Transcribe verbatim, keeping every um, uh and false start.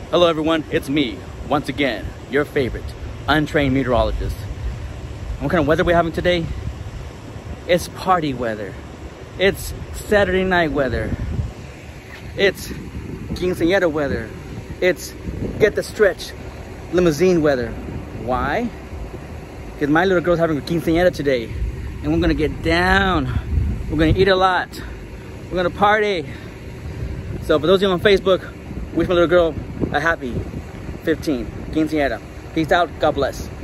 Hello everyone, it's me, once again, your favorite untrained meteorologist. And what kind of weather we're having today? It's party weather. It's Saturday night weather. It's Quinceañera weather. It's get the stretch limousine weather. Why? Because my little girl's having a Quinceañera today. And we're gonna get down. We're gonna eat a lot. We're gonna party. So for those of you on Facebook, wish my little girl a happy fifteen Quinceañera. Peace out, God bless.